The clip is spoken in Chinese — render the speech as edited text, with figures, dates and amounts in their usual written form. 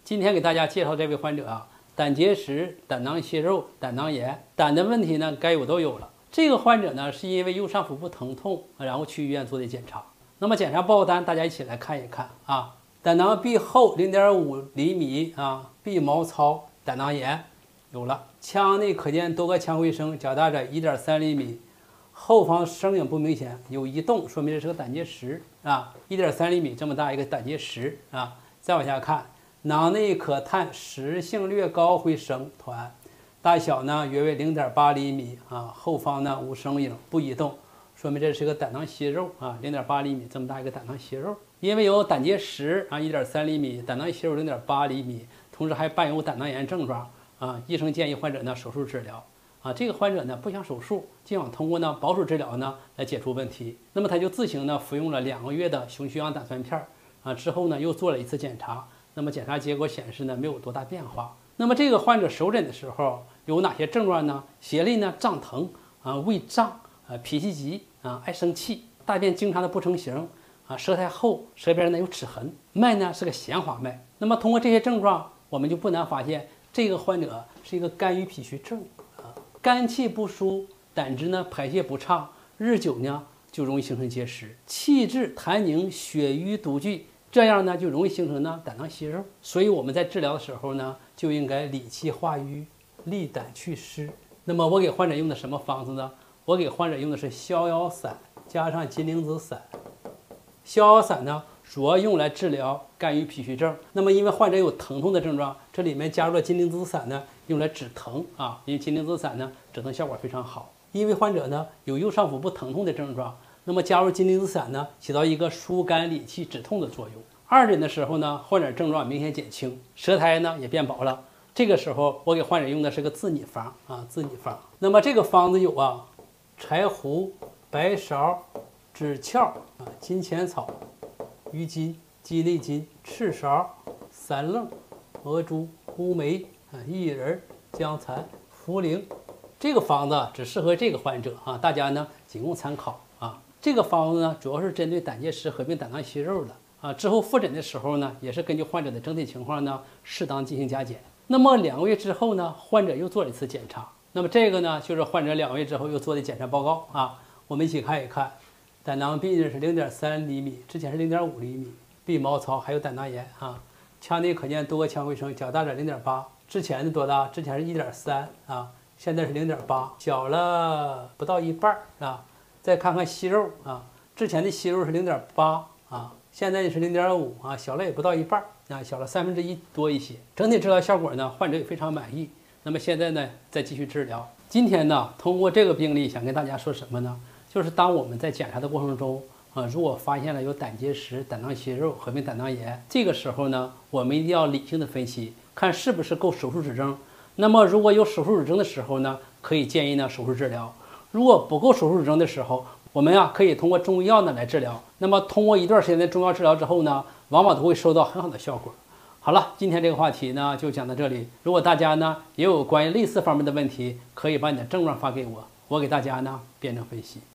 今天给大家介绍这位患者啊，胆结石、胆囊息肉、胆囊炎，胆的问题呢该有都有了。这个患者呢是因为右上腹部疼痛，然后去医院做的检查。那么检查报告单大家一起来看一看啊。胆囊壁厚0.5厘米啊，壁毛糙，胆囊炎有了。腔内可见多个腔回声，较大者1.3厘米，后方声影不明显，有移动，说明这是个胆结石啊。1.3厘米这么大一个胆结石啊。再往下看。囊内可探实性略高回声团，大小呢约为0.8厘米啊，后方呢无声影不移动，说明这是个胆囊息肉啊，0.8厘米这么大一个胆囊息肉。因为有胆结石啊1.3厘米，胆囊息肉0.8厘米，同时还伴有胆囊炎症状啊，医生建议患者呢手术治疗啊。这个患者呢不想手术，就想通过呢保守治疗呢来解除问题，那么他就自行呢服用了2个月的熊血氧胆酸片啊，之后呢又做了一次检查。那么检查结果显示呢，没有多大变化。那么这个患者首诊的时候有哪些症状呢？胁肋呢胀疼啊，胃胀啊，脾气急啊，爱生气，大便经常的不成形啊，舌苔厚，舌边呢有齿痕，脉呢是个弦滑脉。那么通过这些症状，我们就不难发现这个患者是一个肝郁脾虚症啊，肝气不舒，胆汁呢排泄不畅，日久呢就容易形成结石，气滞痰凝，血瘀堵聚。这样呢，就容易形成呢胆囊息肉，所以我们在治疗的时候呢，就应该理气化瘀，利胆祛湿。那么我给患者用的什么方子呢？我给患者用的是逍遥散加上金铃子散。逍遥散呢，主要用来治疗肝郁脾虚症。那么因为患者有疼痛的症状，这里面加入了金铃子散呢，用来止疼啊。因为金铃子散呢，止疼效果非常好。因为患者呢有右上腹部疼痛的症状。那么加入金铃子散呢，起到一个疏肝理气止痛的作用。2诊的时候呢，患者症状明显减轻，舌苔呢也变薄了。这个时候我给患者用的是个自拟方啊，自拟方。那么这个方子有啊，柴胡、白芍、枳壳啊、金钱草、郁金、鸡内金、赤芍、三棱、鹅珠、乌梅啊、薏仁、姜蚕、茯苓。这个方子只适合这个患者啊，大家呢仅供参考啊。这个方子呢，主要是针对胆结石合并胆囊息肉的啊。之后复诊的时候呢，也是根据患者的整体情况呢，适当进行加减。那么2个月之后呢，患者又做了一次检查。那么这个呢，就是患者2个月之后又做的检查报告啊。我们一起看一看，胆囊壁呢是0.3厘米，之前是0.5厘米，壁毛糙，还有胆囊炎啊。腔内可见多个腔回声，较大者0.8，之前的多大？之前是1.3啊，现在是0.8，小了不到一半啊。再看看息肉啊，之前的息肉是0.8啊，现在是0.5啊，小了也不到一半啊，小了1/3多一些。整体治疗效果呢，患者也非常满意。那么现在呢，再继续治疗。今天呢，通过这个病例，想跟大家说什么呢？就是当我们在检查的过程中啊，如果发现了有胆结石、胆囊息肉合并胆囊炎，这个时候呢，我们一定要理性的分析，看是不是够手术指征。那么如果有手术指征的时候呢，可以建议呢手术治疗。如果不够手术指征的时候，我们呀可以通过中医药呢来治疗。那么通过一段时间的中药治疗之后呢，往往都会收到很好的效果。好了，今天这个话题呢就讲到这里。如果大家呢也有关于类似方面的问题，可以把你的症状发给我，我给大家呢辩证分析。